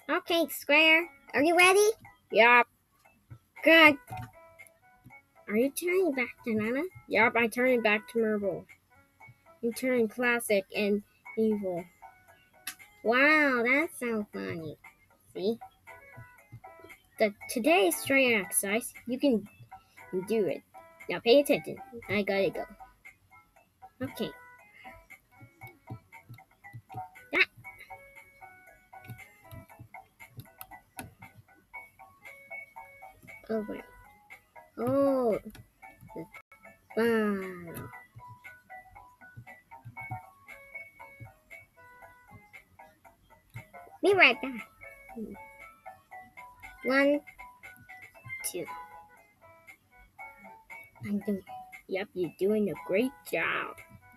Okay, Square. Are you ready? Yup. Good. Are you turning back to Nana? Yup, I'm turning back to Marble. I'm turning classic and evil. Wow, that's so funny. See? Today's strength exercise. You can do it. Now pay attention. I gotta go. Okay. That. Oh, wait. Oh. Wow. Be right back. 1, 2. I'm doing. Yep, you're doing a great job.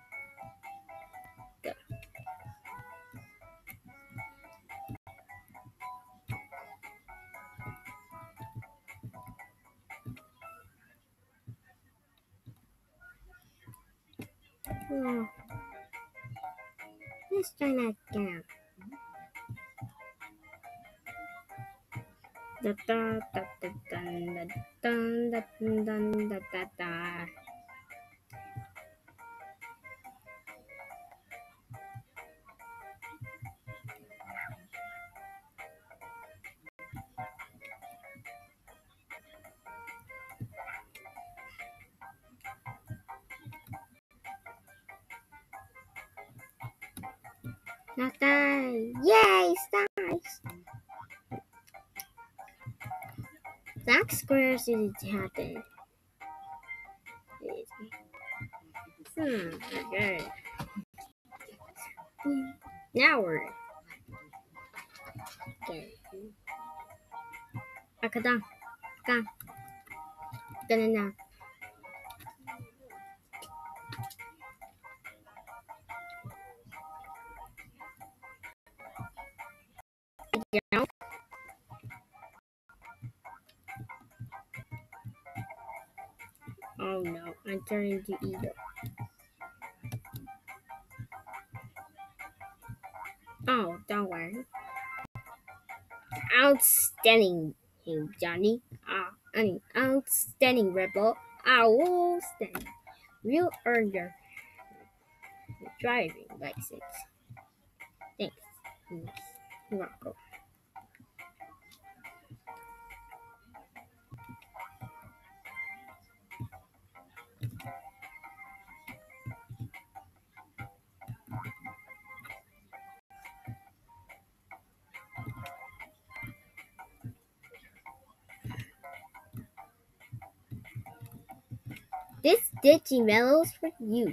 Go. Oh. Let's try that again. Da da da da da da da da da da da. Not die. Yay, stars! Black squares didn't happen. Okay. Now we're okay. Akadam. Ka. Ganana. Yeah. Oh no, I'm turning to evil. Oh, don't worry. Outstanding, Johnny. Outstanding rebel. Outstanding. You earned your driving license. Thanks. You're welcome. This ditchy mellow's for you.